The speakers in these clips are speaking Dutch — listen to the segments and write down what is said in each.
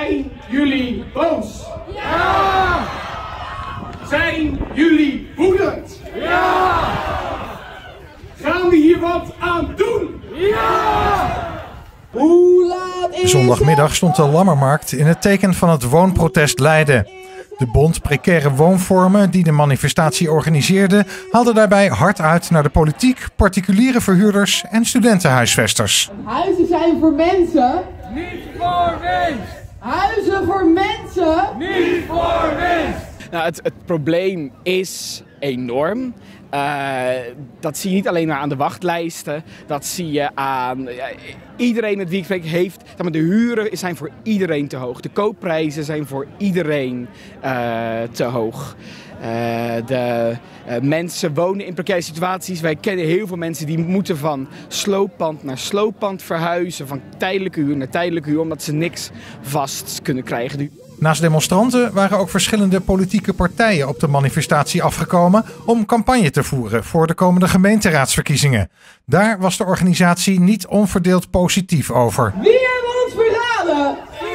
Zijn jullie boos? Ja! Zijn jullie woedend? Ja! Gaan we hier wat aan doen? Ja! Hoe laat is Zondagmiddag stond de Lammermarkt in het teken van het woonprotest Leiden. De bond Precaire Woonvormen, die de manifestatie organiseerde, haalde daarbij hard uit naar de politiek, particuliere verhuurders en studentenhuisvesters. Huizen zijn voor mensen. Niet voor winst! Huizen voor mensen. Niet voor winst! Nou, het probleem is enorm. Dat zie je niet alleen maar aan de wachtlijsten. Dat zie je aan iedereen met wie ik spreek heeft. De huren zijn voor iedereen te hoog. De koopprijzen zijn voor iedereen te hoog. De mensen wonen in precaire situaties. Wij kennen heel veel mensen die moeten van slooppand naar slooppand verhuizen. Van tijdelijke huur naar tijdelijke huur. Omdat ze niks vast kunnen krijgen. Naast demonstranten waren ook verschillende politieke partijen op de manifestatie afgekomen om campagne te voeren voor de komende gemeenteraadsverkiezingen. Daar was de organisatie niet onverdeeld positief over. Wie hebben ons verraden?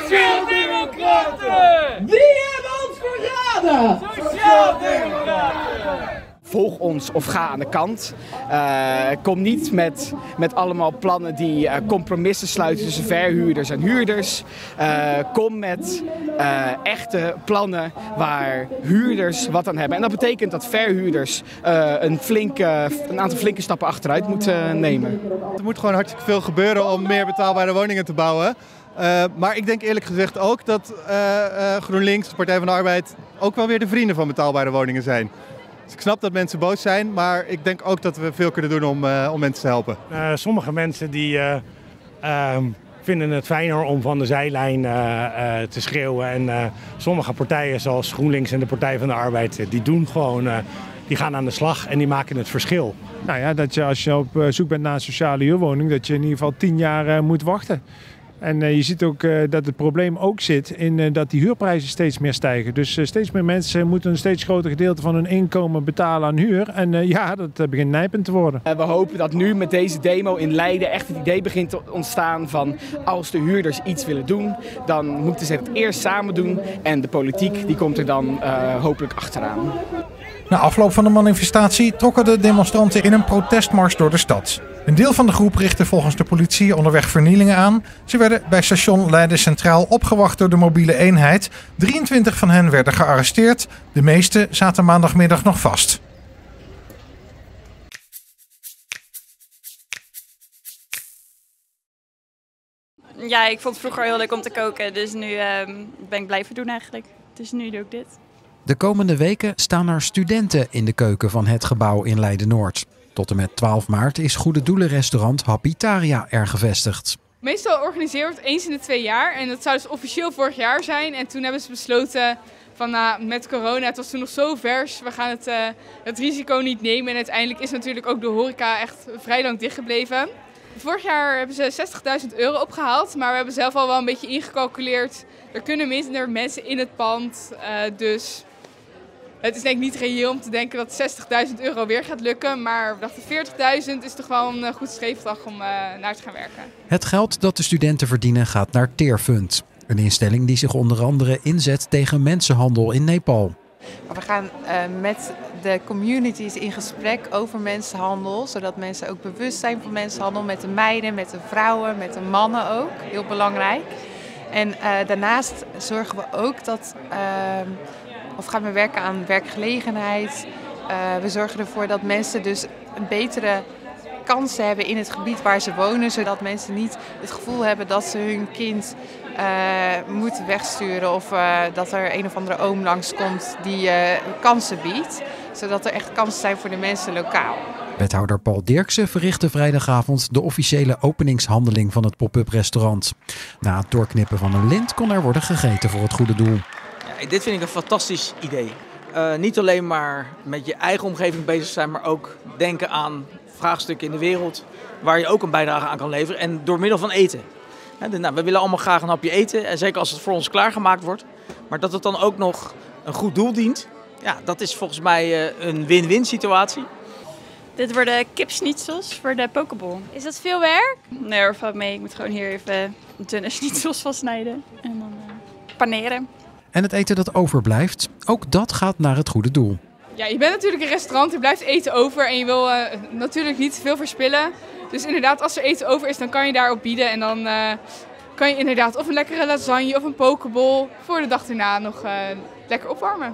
Sociaaldemocraten! Wie hebben ons verraden? Sociaaldemocraten! Volg ons of ga aan de kant. Kom niet met allemaal plannen die compromissen sluiten tussen verhuurders en huurders. Kom met echte plannen waar huurders wat aan hebben. En dat betekent dat verhuurders een aantal flinke stappen achteruit moeten nemen. Er moet gewoon hartstikke veel gebeuren om meer betaalbare woningen te bouwen. Maar ik denk eerlijk gezegd ook dat GroenLinks, de Partij van de Arbeid, ook wel weer de vrienden van betaalbare woningen zijn. Dus ik snap dat mensen boos zijn, maar ik denk ook dat we veel kunnen doen om mensen te helpen. Sommige mensen die vinden het fijner om van de zijlijn te schreeuwen. En sommige partijen zoals GroenLinks en de Partij van de Arbeid, die doen gewoon, die gaan aan de slag en die maken het verschil. Nou ja, dat je als je op zoek bent naar een sociale huurwoning, dat je in ieder geval 10 jaar moet wachten. En je ziet ook dat het probleem ook zit in dat die huurprijzen steeds meer stijgen. Dus steeds meer mensen moeten een steeds groter gedeelte van hun inkomen betalen aan huur. En ja, dat begint nijpend te worden. We hopen dat nu met deze demo in Leiden echt het idee begint te ontstaan van als de huurders iets willen doen, dan moeten ze het eerst samen doen. En de politiek die komt er dan hopelijk achteraan. Na afloop van de manifestatie trokken de demonstranten in een protestmars door de stad. Een deel van de groep richtte volgens de politie onderweg vernielingen aan. Ze werden bij station Leiden Centraal opgewacht door de mobiele eenheid. 23 van hen werden gearresteerd. De meeste zaten maandagmiddag nog vast. Ja, ik vond het vroeger heel leuk om te koken. Dus nu ben ik blijven doen eigenlijk. Dus nu doe ik dit. De komende weken staan er studenten in de keuken van het gebouw in Leiden-Noord. Tot en met 12 maart is Goede Doelenrestaurant Happitaria er gevestigd. Meestal organiseren we het eens in de 2 jaar en dat zou dus officieel vorig jaar zijn. En toen hebben ze besloten van met corona, het was toen nog zo vers, we gaan het risico niet nemen. En uiteindelijk is natuurlijk ook de horeca echt vrij lang dichtgebleven. Vorig jaar hebben ze €60.000 opgehaald, maar we hebben zelf al wel een beetje ingecalculeerd. Er kunnen minder mensen in het pand, dus het is denk ik niet reëel om te denken dat €60.000 weer gaat lukken. Maar we dachten 40.000 is toch wel een goed streefslag om naar te gaan werken. Het geld dat de studenten verdienen gaat naar Tearfund. Een instelling die zich onder andere inzet tegen mensenhandel in Nepal. We gaan met de communities in gesprek over mensenhandel. Zodat mensen ook bewust zijn van mensenhandel. Met de meiden, met de vrouwen, met de mannen ook. Heel belangrijk. En daarnaast zorgen we ook dat... Of gaan we werken aan werkgelegenheid. We zorgen ervoor dat mensen dus een betere kansen hebben in het gebied waar ze wonen. Zodat mensen niet het gevoel hebben dat ze hun kind moeten wegsturen. Of dat er een of andere oom langskomt die kansen biedt. Zodat er echt kansen zijn voor de mensen lokaal. Wethouder Paul Dirksen verrichtte vrijdagavond de officiële openingshandeling van het pop-up restaurant. Na het doorknippen van een lint kon er worden gegeten voor het goede doel. Dit vind ik een fantastisch idee. Niet alleen maar met je eigen omgeving bezig zijn, maar ook denken aan vraagstukken in de wereld waar je ook een bijdrage aan kan leveren. En door middel van eten. We willen allemaal graag een hapje eten, en zeker als het voor ons klaargemaakt wordt. Maar dat het dan ook nog een goed doel dient, ja, dat is volgens mij een win-win situatie. Dit worden kipschnitzels voor de pokeball. Is dat veel werk? Nee hoor, valt mee. Ik moet gewoon hier even dunne schnitzels van snijden. En dan paneren. En het eten dat overblijft, ook dat gaat naar het goede doel. Ja, je bent natuurlijk een restaurant, er blijft eten over en je wil natuurlijk niet te veel verspillen. Dus inderdaad, als er eten over is, dan kan je daarop bieden en dan kan je inderdaad of een lekkere lasagne of een pokeball voor de dag erna nog lekker opwarmen.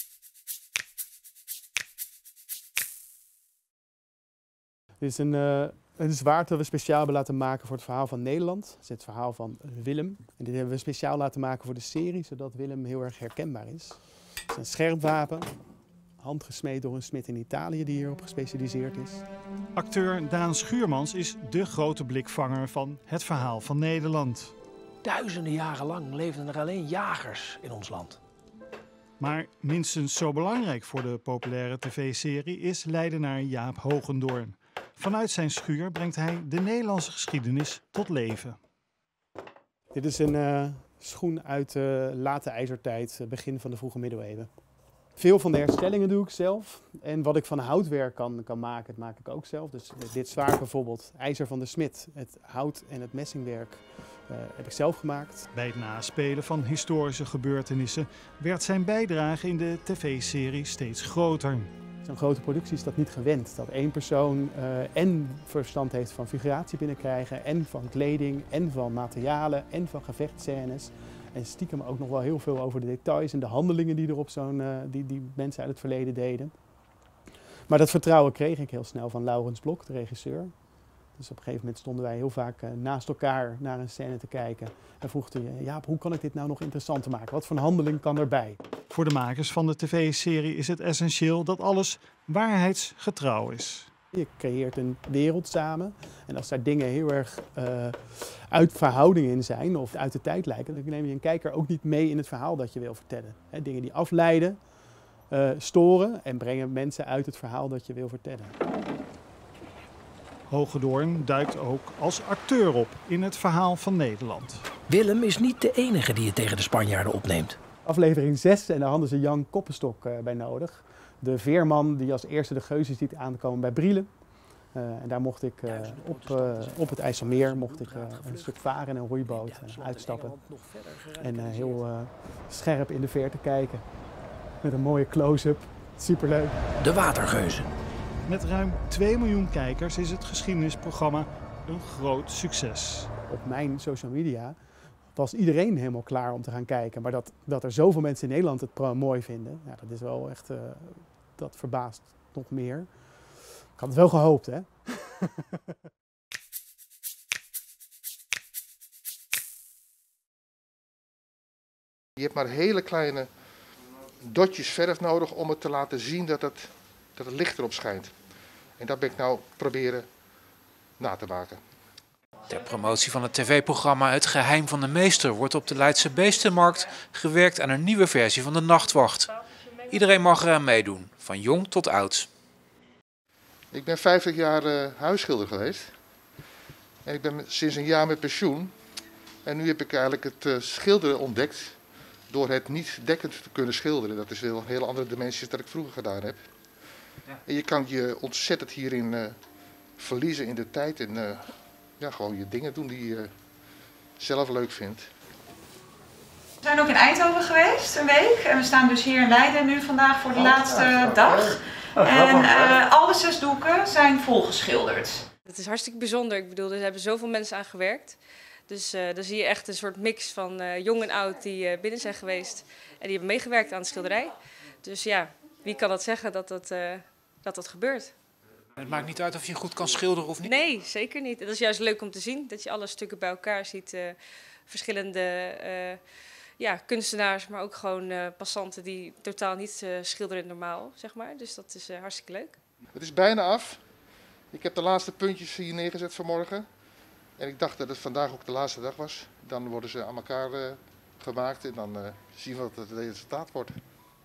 Dit is een zwaard dat we speciaal hebben laten maken voor het verhaal van Nederland. Het is het verhaal van Willem. En dit hebben we speciaal laten maken voor de serie, zodat Willem heel erg herkenbaar is. Het is een scherp wapen, handgesmeed door een smid in Italië die hierop gespecialiseerd is. Acteur Daan Schuurmans is de grote blikvanger van het verhaal van Nederland. Duizenden jaren lang leefden er alleen jagers in ons land. Maar minstens zo belangrijk voor de populaire tv-serie is Leidenaar Jaap Hogendoorn. Vanuit zijn schuur brengt hij de Nederlandse geschiedenis tot leven. Dit is een schoen uit de late ijzertijd, begin van de vroege middeleeuwen. Veel van de herstellingen doe ik zelf. En wat ik van houtwerk kan maken, dat maak ik ook zelf. Dus dit zwaard bijvoorbeeld, ijzer van de smid, het hout en het messingwerk heb ik zelf gemaakt. Bij het naspelen van historische gebeurtenissen werd zijn bijdrage in de tv-serie steeds groter. Zo'n grote productie is dat niet gewend. Dat één persoon en verstand heeft van figuratie binnenkrijgen, en van kleding, en van materialen, en van gevechtscènes. En stiekem ook nog wel heel veel over de details en de handelingen die er op die mensen uit het verleden deden. Maar dat vertrouwen kreeg ik heel snel van Laurens Blok, de regisseur. Dus op een gegeven moment stonden wij heel vaak naast elkaar naar een scène te kijken. En vroeg hij, Jaap, hoe kan ik dit nou nog interessanter maken? Wat voor een handeling kan erbij? Voor de makers van de tv-serie is het essentieel dat alles waarheidsgetrouw is. Je creëert een wereld samen en als daar dingen heel erg uit verhouding in zijn of uit de tijd lijken, dan neem je een kijker ook niet mee in het verhaal dat je wil vertellen. Dingen die afleiden, storen en brengen mensen uit het verhaal dat je wil vertellen. Hogendoorn duikt ook als acteur op in het verhaal van Nederland. Willem is niet de enige die het tegen de Spanjaarden opneemt. Aflevering 6 en daar hadden ze Jan Koppenstok bij nodig. De veerman die als eerste de geuzen ziet aankomen bij Brielen. En daar mocht ik op het IJsselmeer een stuk varen in een roeiboot uitstappen. En heel scherp in de verte kijken. Met een mooie close-up. Superleuk. De Watergeuzen. Met ruim 2 miljoen kijkers is het geschiedenisprogramma een groot succes. Op mijn social media was iedereen helemaal klaar om te gaan kijken. Maar dat er zoveel mensen in Nederland het mooi vinden, ja, dat is wel echt, dat verbaast nog meer. Ik had het wel gehoopt, hè? Je hebt maar hele kleine dotjes verf nodig om het te laten zien dat het licht erop schijnt. En dat ben ik nou proberen na te maken. Ter promotie van het tv-programma Het Geheim van de Meester wordt op de Leidse Beestenmarkt gewerkt aan een nieuwe versie van de Nachtwacht. Iedereen mag eraan meedoen, van jong tot oud. Ik ben 50 jaar huisschilder geweest. En ik ben sinds een jaar met pensioen. En nu heb ik eigenlijk het schilderen ontdekt door het niet dekkend te kunnen schilderen. Dat is wel een hele andere dimensie dan ik vroeger gedaan heb. En je kan je ontzettend hierin verliezen in de tijd en gewoon je dingen doen die je zelf leuk vindt. We zijn ook in Eindhoven geweest, een week. En we staan dus hier in Leiden nu vandaag voor de laatste dag. En alle 6 doeken zijn volgeschilderd. Het is hartstikke bijzonder. Ik bedoel, er hebben zoveel mensen aan gewerkt. Dus dan zie je echt een soort mix van jong en oud die binnen zijn geweest. En die hebben meegewerkt aan de schilderij. Dus ja, wie kan dat zeggen dat gebeurt? Het maakt niet uit of je goed kan schilderen of niet? Nee, zeker niet. Dat is juist leuk om te zien, dat je alle stukken bij elkaar ziet. Verschillende kunstenaars, maar ook gewoon passanten die totaal niet schilderen normaal, zeg maar. Dus dat is hartstikke leuk. Het is bijna af. Ik heb de laatste puntjes hier neergezet vanmorgen. En ik dacht dat het vandaag ook de laatste dag was. Dan worden ze aan elkaar gemaakt en dan zien we wat het resultaat wordt.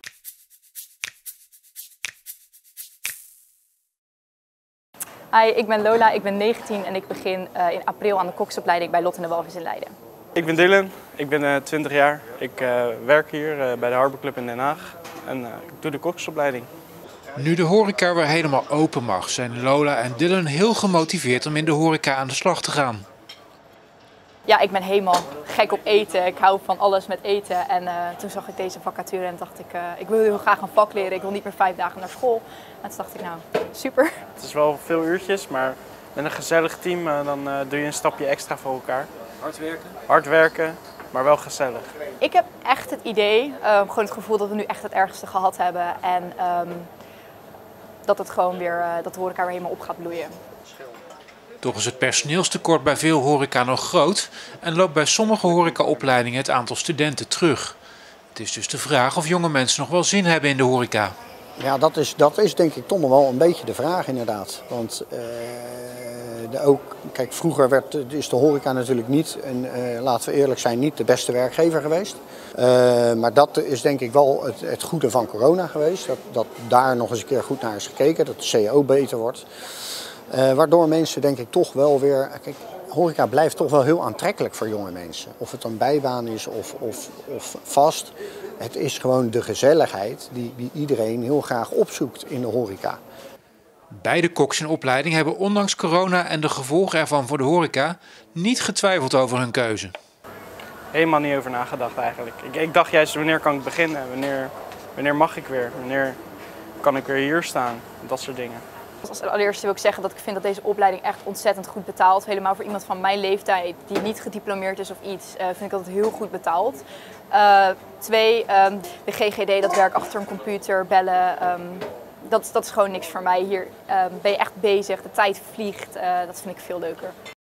Hi, ik ben Lola, ik ben 19 en ik begin in april aan de koksopleiding bij Lot en de Walvis in Leiden. Ik ben Dylan, ik ben 20 jaar. Ik werk hier bij de Harbor Club in Den Haag en ik doe de koksopleiding. Nu de horeca weer helemaal open mag, zijn Lola en Dylan heel gemotiveerd om in de horeca aan de slag te gaan. ja, ik ben helemaal gek op eten. Ik hou van alles met eten. En toen zag ik deze vacature en dacht ik wil heel graag een vak leren. Ik wil niet meer 5 dagen naar school. En toen dacht ik, nou, super. Het is wel veel uurtjes, maar met een gezellig team dan doe je een stapje extra voor elkaar. Hard werken? Hard werken, maar wel gezellig. Ik heb echt het idee, gewoon het gevoel dat we nu echt het ergste gehad hebben. En dat het gewoon weer, dat de horeca weer helemaal op gaat bloeien. Toch is het personeelstekort bij veel horeca nog groot en loopt bij sommige horecaopleidingen het aantal studenten terug. Het is dus de vraag of jonge mensen nog wel zin hebben in de horeca. Ja, dat is denk ik toch nog wel een beetje de vraag inderdaad. Want kijk, vroeger is de horeca natuurlijk niet, en laten we eerlijk zijn, niet de beste werkgever geweest. Maar dat is denk ik wel het goede van corona geweest. Dat daar nog eens een keer goed naar is gekeken, dat de CAO beter wordt. Waardoor mensen denk ik toch wel weer... Kijk, horeca blijft toch wel heel aantrekkelijk voor jonge mensen. Of het een bijbaan is of vast. Het is gewoon de gezelligheid die iedereen heel graag opzoekt in de horeca. Beide koks in opleiding hebben ondanks corona en de gevolgen ervan voor de horeca niet getwijfeld over hun keuze. Helemaal niet over nagedacht eigenlijk. Ik dacht juist, wanneer kan ik beginnen? Wanneer mag ik weer? Wanneer kan ik weer hier staan? Dat soort dingen. Als allereerste wil ik zeggen dat ik vind dat deze opleiding echt ontzettend goed betaalt. Helemaal voor iemand van mijn leeftijd die niet gediplomeerd is of iets, vind ik dat het heel goed betaalt. 2, de GGD, dat werk achter een computer, bellen, dat is gewoon niks voor mij. Hier ben je echt bezig, de tijd vliegt, dat vind ik veel leuker.